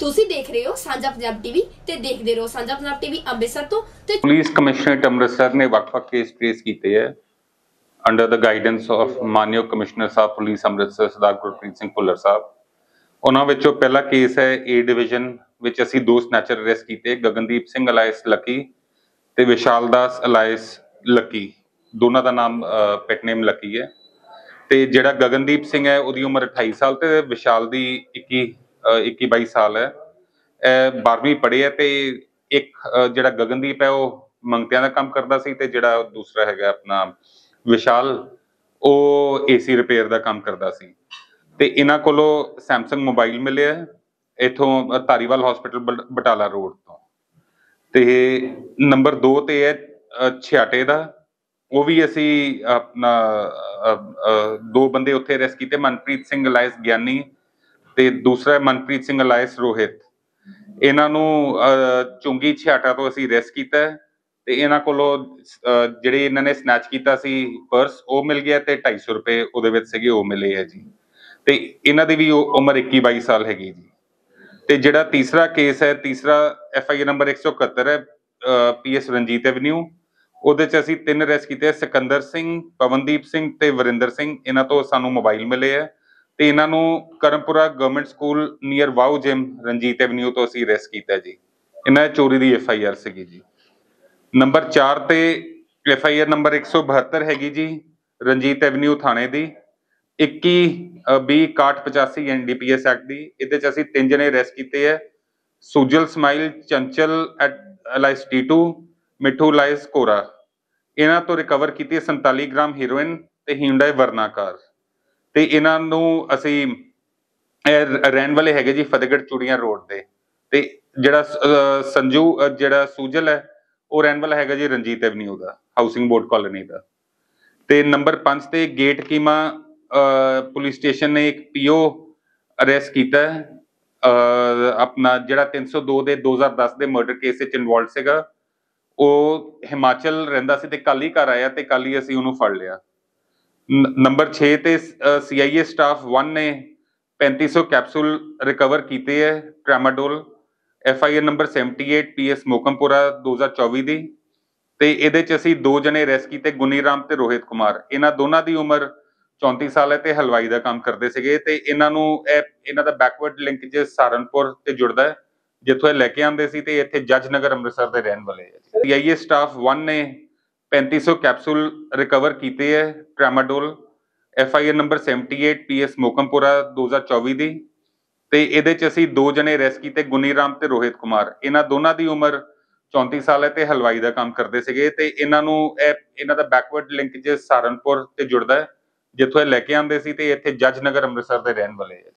ਤੁਸੀਂ ਦੇਖ ਰਹੇ ਹੋ ਸਾਂਝਾ ਪੰਜਾਬ ਟੀਵੀ ਤੇ ਦੇਖਦੇ ਰਹੋ ਸਾਂਝਾ ਪੰਜਾਬ ਟੀਵੀ ਅੰਮ੍ਰਿਤਸਰ ਤੋਂ। ਤੇ ਪੁਲਿਸ ਕਮਿਸ਼ਨਰੇਟ ਅੰਮ੍ਰਿਤਸਰ ਨੇ ਵੱਖ-ਵੱਖ ਕੇਸ ਟ੍ਰੇਸ ਕੀਤੇ ਹੈ ਅੰਡਰ ਦ ਗਾਈਡੈਂਸ ਆਫ ਮਾਨਯੋਗ ਕਮਿਸ਼ਨਰ ਸਾਹਿਬ ਪੁਲਿਸ ਅੰਮ੍ਰਿਤਸਰ ਸਰਦਾਰ ਗੁਰਪ੍ਰੀਤ ਸਿੰਘ ਭੁੱਲਰ ਸਾਹਿਬ। ਉਹਨਾਂ ਵਿੱਚੋਂ ਪਹਿਲਾ ਕੇਸ ਹੈ ਏ ਡਿਵੀਜ਼ਨ ਵਿੱਚ ਅਸੀਂ ਦੋ ਸਨੈਚਰ ਅਰੈਸਟ ਕੀਤੇ, ਗਗਨਦੀਪ ਸਿੰਘ ਅਲਾਇਸ ਲੱਕੀ ਤੇ ਵਿਸ਼ਾਲ ਦਾਸ ਅਲਾਇਸ ਲੱਕੀ। ਦੋਨਾਂ ਦਾ ਨਾਮ ਪੈਟ ਨੇਮ ਲੱਕੀ ਹੈ ਤੇ ਜਿਹੜਾ ਗਗਨਦੀਪ ਸਿੰਘ ਹੈ ਉਹਦੀ ਉਮਰ 28 ਸਾਲ ਤੇ ਵਿਸ਼ਾਲ ਦੀ 21-22 ਸਾਲ ਹੈ। 12ਵੀਂ ਪੜ੍ਹੇ ਹੈ ਤੇ ਇੱਕ ਜਿਹੜਾ ਗਗਨਦੀਪ ਹੈ ਉਹ ਮੰਗਤਿਆਂ ਦਾ ਕੰਮ ਕਰਦਾ ਸੀ ਤੇ ਜਿਹੜਾ ਦੂਸਰਾ ਹੈਗਾ ਆਪਣਾ ਵਿਸ਼ਾਲ ਉਹ ਏਸੀ ਰਿਪੇਅਰ ਦਾ ਕੰਮ ਕਰਦਾ ਸੀ। ਤੇ ਇਹਨਾਂ ਕੋਲੋਂ ਸੈਮਸੰਗ ਮੋਬਾਈਲ ਮਿਲਿਆ ਇਥੋਂ ਧਾਰੀਵਾਲ ਹਸਪੀਟਲ ਬਟਾਲਾ ਰੋਡ ਤੋਂ। ਤੇ ਨੰਬਰ 2 ਤੇ ਹੈ ਛਿਆਟੇ ਦਾ, ਉਹ ਵੀ ਅਸੀਂ ਆਪਣਾ ਦੋ ਬੰਦੇ ਉੱਥੇ ਅਰੈਸਟ ਕੀਤੇ, ਮਨਪ੍ਰੀਤ ਸਿੰਘ ਅਲਾਇਸ ਗਿਆਨੀ ਤੇ ਦੂਸਰਾ ਮਨਪ੍ਰੀਤ ਸਿੰਘ ਅਲਾਇਸ ਰੋਹਿਤ। ਇਹਨਾਂ ਨੂੰ ਚੁੰਗੀ ਛਿਆਟਾ ਤੋਂ ਅਸੀਂ ਅਰੈਸਟ ਕੀਤਾ ਤੇ ਇਹਨਾਂ ਕੋਲੋਂ ਜਿਹੜੇ ਇਹਨਾਂ ਨੇ ਸਨੈਚ ਕੀਤਾ ਸੀ ਪਰਸ ਉਹ ਮਿਲ ਗਿਆ ਤੇ 250 ਰੁਪਏ ਉਹਦੇ ਵਿੱਚ ਸੀਗੇ ਉਹ ਮਿਲੇ ਹੈ ਜੀ। ਤੇ ਇਹਨਾਂ ਦੀ ਵੀ ਉਮਰ 21-22 ਸਾਲ ਹੈਗੀ ਜੀ। ਤੇ ਜਿਹੜਾ ਤੀਸਰਾ ਕੇਸ ਹੈ, ਤੀਸਰਾ FIR ਨੰਬਰ 171 ਹੈ PS ਰਣਜੀਤ ਐਵਨਿਊ। ਉਹਦੇ ਚ ਅਸੀਂ 3 ਅਰੈਸਟ ਕੀਤੇ, ਸਿਕੰਦਰ ਸਿੰਘ, ਪਵਨਦੀਪ ਸਿੰਘ ਤੇ ਵਰਿੰਦਰ ਸਿੰਘ। ਇਹਨਾਂ ਤੋਂ ਸਾਨੂੰ ਮੋਬਾਈਲ ਮਿਲੇ ਹੈ ਤੇ ਇਹਨਾਂ ਨੂੰ Karampura government school near wow gym Ranjit avenue ਤੋਂ ਅਸੀਂ ਅਰੈਸਟ ਕੀਤਾ ਜੀ। ਇਹਨਾਂ ਦੀ ਚੋਰੀ ਦੀ FIR ਸੀਗੀ ਜੀ। ਨੰਬਰ 4 ਤੇ FIR ਨੰਬਰ 172 ਹੈਗੀ ਜੀ ਰਣਜੀਤ ਐਵਨਿਊ ਥਾਣੇ ਦੀ 21-20-6185 NDPS ਐਕਟ ਦੀ। ਇਹਦੇ ਚ ਅਸੀਂ 3 ਜਣੇ ਅਰੈਸਟ ਕੀਤੇ ਹੈ, ਸੁਜਲ ਸਮਾਈਲ, ਚੰਚਲ ਅਲਾਇਸ ਟੀਟੂ, ਮਿੱਠੂ ਅਲਾਇਸ ਕੋਰਾ। ਇਹਨਾਂ ਤੋਂ ਰਿਕਵਰ ਕੀਤੀ 47 ਗ੍ਰਾਮ ਹੀਰੋਇਨ ਤੇ ਹਿਊਂਡਾਈ ਵਰਨਾ ਕਾਰ। ਤੇ ਇਹਨਾਂ ਨੂੰ ਅਸੀਂ ਰਹਿਣ ਵਾਲੇ ਹੈਗੇ ਜੀ ਫਤਿਹਗੜ੍ਹ ਚੂੜੀਆਂ ਰੋਡ ਤੇ। ਤੇ ਜਿਹੜਾ ਸੰਜੂ ਜਿਹੜਾ ਸੁਜਲ ਹੈ ਉਹ ਰਹਿਣ ਵਾਲਾ ਹੈਗਾ ਜੀ ਰਣਜੀਤ ਐਵਨਿਊ ਦਾ, ਹਾਊਸਿੰਗ ਬੋਰਡ ਕਾਲੋਨੀ ਦਾ। ਤੇ ਨੰਬਰ 5 ਤੇ ਗੇਟ ਕੀਮਾ ਪੁਲਿਸ ਸਟੇਸ਼ਨ ਨੇ ਇੱਕ PO ਅਰੈਸਟ ਕੀਤਾ ਆਪਣਾ ਜਿਹੜਾ 302 ਦੇ 2010 ਦੇ ਮਰਡਰ ਕੇਸ ਵਿੱਚ ਇਨਵੋਲਵ ਸੀਗਾ। ਉਹ ਹਿਮਾਚਲ ਰਹਿੰਦਾ ਸੀ ਤੇ ਕੱਲ ਹੀ ਘਰ ਆਇਆ ਤੇ ਕੱਲ ਹੀ ਅਸੀਂ ਉਹਨੂੰ ਫੜ ਲਿਆ। ਨੰਬਰ 6 ਤੇ CIA ਸਟਾਫ 1 ਨੇ 3500 ਕੈਪਸੂਲ ਰਿਕਵਰ ਕੀਤੇ ਹੈ tramadol. FIR number 78 PS Mokampura 2024 ਦੀ। ਤੇ ਇਹਦੇ ਚ ਅਸੀਂ 2 ਜਣੇ ਅਰੈਸਟ ਕੀਤੇ, ਗੁਨੀ ਰਾਮ ਤੇ ਰੋਹਿਤ ਕੁਮਾਰ। ਇਹਨਾਂ ਦੋਨਾਂ ਦੀ ਉਮਰ 34 ਸਾਲ ਹੈ ਤੇ ਹਲਵਾਈ ਦਾ ਕੰਮ ਕਰਦੇ ਸੀਗੇ। ਤੇ ਇਹਨਾਂ ਨੂੰ ਇਹਨਾਂ ਦਾ ਬੈਕਵਰਡ ਲਿੰਕ ਜੇ ਸਹਾਰਨਪੁਰ ਤੇ ਜੁੜਦਾ ਹੈ ਜਿੱਥੋਂ ਇਹ ਲੈ ਕੇ ਆਉਂਦੇ ਸੀ ਤੇ ਇੱਥੇ ਜੱਜ ਨਗਰ ਅੰਮ੍ਰਿਤਸਰ ਦੇ ਰਹਿਣ ਵਾਲੇ ਹੈ। CIA ਸਟਾਫ 1 ਨੇ 3500 ਕੈਪਸੂਲ ਰਿਕਵਰ ਕੀਤੇ ਹੈ tramadol. FIR number 78 PS Mokampura 2024 ਦੀ। ਤੇ ਇਹਦੇ ਚ ਅਸੀਂ 2 ਜਣੇ ਅਰੈਸਟ ਕੀਤੇ, ਗੁਨੀ ਰਾਮ ਤੇ ਰੋਹਿਤ ਕੁਮਾਰ। ਇਹਨਾਂ ਦੋਨਾਂ ਦੀ ਉਮਰ 34 ਸਾਲ ਹੈ ਤੇ ਹਲਵਾਈ ਦਾ ਕੰਮ ਕਰਦੇ ਸੀਗੇ। ਤੇ ਇਹਨਾਂ ਨੂੰ ਇਹਨਾਂ ਦਾ ਬੈਕਵਰਡ ਲਿੰਕ ਜੇ ਸਹਾਰਨਪੁਰ ਤੇ ਜੁੜਦਾ ਹੈ ਜਿੱਥੋਂ ਇਹ ਲੈ ਕੇ ਆਉਂਦੇ ਸੀ ਤੇ ਇੱਥੇ ਜੱਜ ਨਗਰ ਅੰਮ੍ਰਿਤਸਰ ਦੇ ਰਹਿਣ ਵਾਲੇ ਹੈ।